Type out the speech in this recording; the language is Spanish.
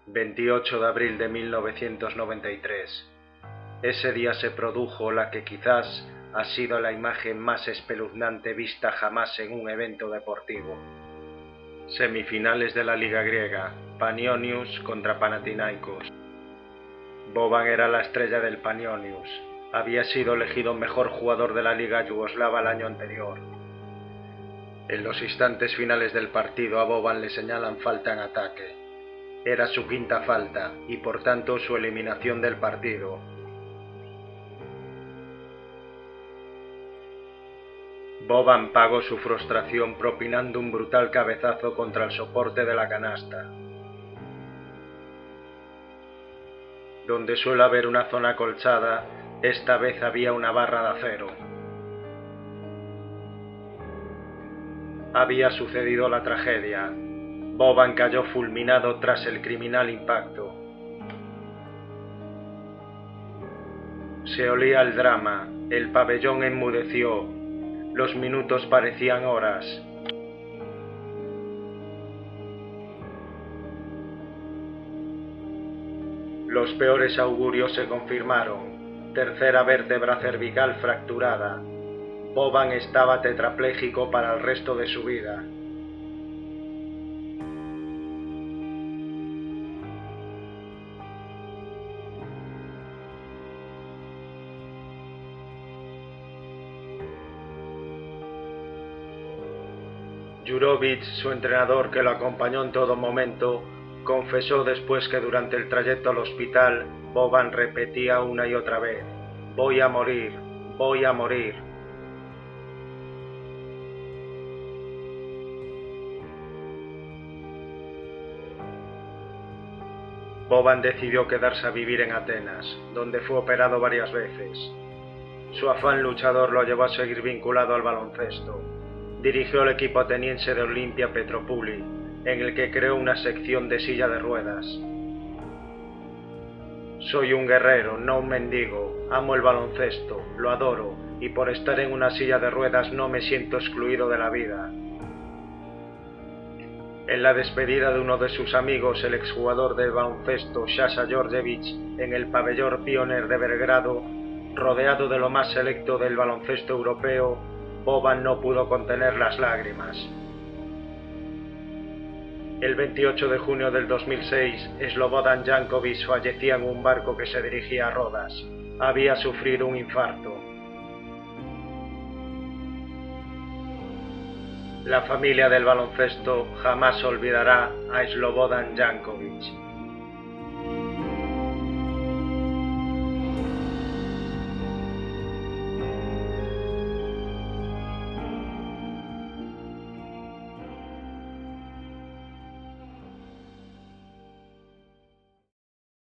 28 de abril de 1993. Ese día se produjo la que quizás ha sido la imagen más espeluznante vista jamás en un evento deportivo. Semifinales de la Liga griega, Panionios contra Panathinaikos. Boban era la estrella del Panionios. Había sido elegido mejor jugador de la Liga yugoslava el año anterior. En los instantes finales del partido a Boban le señalan falta en ataque. Era su quinta falta y por tanto su eliminación del partido. Boban pagó su frustración propinando un brutal cabezazo contra el soporte de la canasta. Donde suele haber una zona acolchada, esta vez había una barra de acero. Había sucedido la tragedia. Boban cayó fulminado tras el criminal impacto. Se olía el drama, el pabellón enmudeció, los minutos parecían horas. Los peores augurios se confirmaron. Tercera vértebra cervical fracturada. Boban estaba tetrapléjico para el resto de su vida. Jurovic, su entrenador que lo acompañó en todo momento, confesó después que durante el trayecto al hospital, Boban repetía una y otra vez: «Voy a morir, voy a morir». Boban decidió quedarse a vivir en Atenas, donde fue operado varias veces. Su afán luchador lo llevó a seguir vinculado al baloncesto. Dirigió el equipo ateniense de Olimpia Petropouli, en el que creó una sección de silla de ruedas. «Soy un guerrero, no un mendigo. Amo el baloncesto, lo adoro, y por estar en una silla de ruedas no me siento excluido de la vida». En la despedida de uno de sus amigos, el exjugador de baloncesto Sasha Djordjevic, en el pabellón Pioner de Belgrado, rodeado de lo más selecto del baloncesto europeo, Boban no pudo contener las lágrimas. El 28 de junio del 2006, Slobodan Jankovic fallecía en un barco que se dirigía a Rodas. Había sufrido un infarto. La familia del baloncesto jamás olvidará a Slobodan Jankovic.